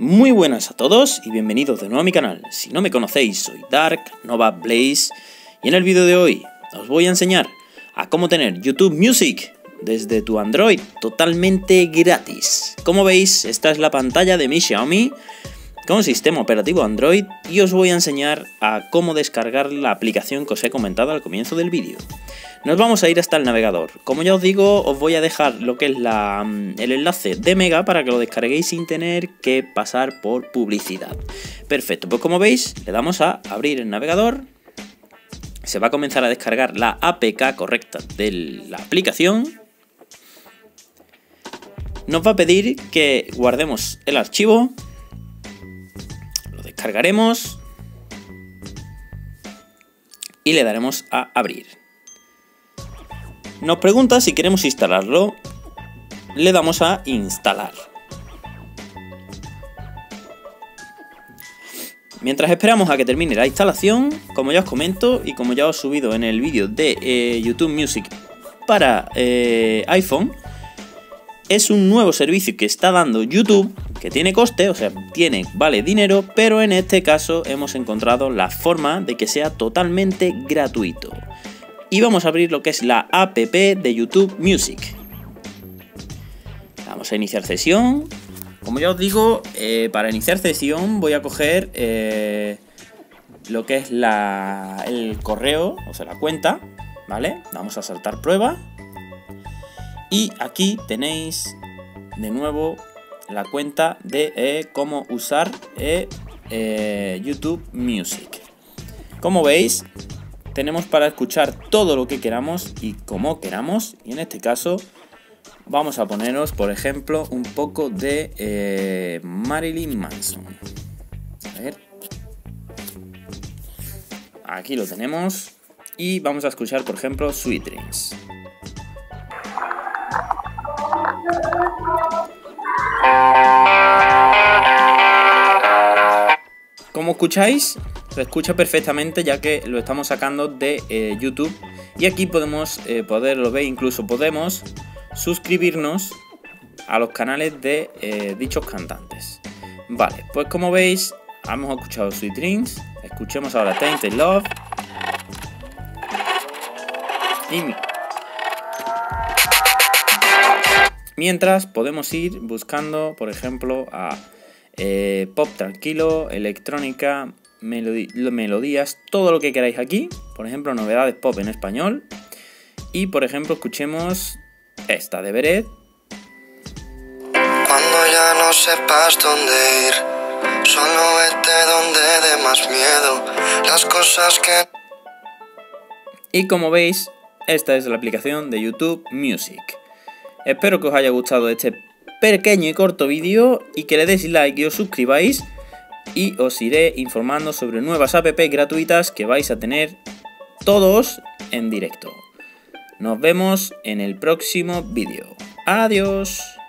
Muy buenas a todos y bienvenidos de nuevo a mi canal. Si no me conocéis, soy Dark Nova Blaze y en el vídeo de hoy os voy a enseñar a cómo tener YouTube Music desde tu Android totalmente gratis. Como veis, esta es la pantalla de mi Xiaomi con sistema operativo Android y os voy a enseñar a cómo descargar la aplicación que os he comentado al comienzo del vídeo. Nos vamos a ir hasta el navegador. Como ya os digo, os voy a dejar lo que es el enlace de Mega para que lo descarguéis sin tener que pasar por publicidad. Perfecto, pues como veis, le damos a abrir el navegador. Se va a comenzar a descargar la APK correcta de la aplicación. Nos va a pedir que guardemos el archivo. Lo descargaremos. Y le daremos a abrir. Nos pregunta si queremos instalarlo. Le damos a instalar. Mientras esperamos a que termine la instalación, como ya os comento y como ya os he subido en el vídeo de YouTube Music para iPhone, es un nuevo servicio que está dando YouTube, que tiene coste, o sea, vale dinero, pero en este caso hemos encontrado la forma de que sea totalmente gratuito. Y vamos a abrir lo que es la app de YouTube Music. Vamos a iniciar sesión. Como ya os digo, para iniciar sesión voy a coger lo que es el correo, o sea, la cuenta, ¿vale? Vamos a saltar prueba. Y aquí tenéis de nuevo la cuenta de cómo usar YouTube Music. Como veis, tenemos para escuchar todo lo que queramos y como queramos. Y en este caso vamos a ponernos, por ejemplo, un poco de Marilyn Manson. A ver. Aquí lo tenemos. Y vamos a escuchar, por ejemplo, Sweet Dreams. Como escucháis, se escucha perfectamente ya que lo estamos sacando de YouTube. Y aquí podemos, lo veis, incluso podemos suscribirnos a los canales de dichos cantantes. Vale, pues como veis, hemos escuchado Sweet Dreams. Escuchemos ahora Tainted Love. Y mientras podemos ir buscando, por ejemplo, a pop tranquilo, electrónica, melodías, todo lo que queráis aquí. Por ejemplo, novedades pop en español. Y por ejemplo, escuchemos esta de Beret. Cuando ya no sepas dónde ir, solo vete donde dé más miedo las cosas que... Y como veis, esta es la aplicación de YouTube Music. Espero que os haya gustado este pequeño y corto vídeo y que le deis like y os suscribáis, y os iré informando sobre nuevas apps gratuitas que vais a tener todos en directo. Nos vemos en el próximo vídeo. Adiós.